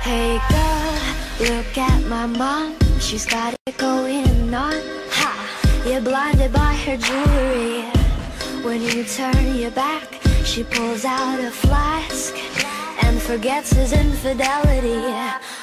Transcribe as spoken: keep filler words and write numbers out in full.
Hey girl, look at my mom, she's got it going on. Ha! You're blinded by her jewelry. When you turn your back, she pulls out a flask and forgets his infidelity.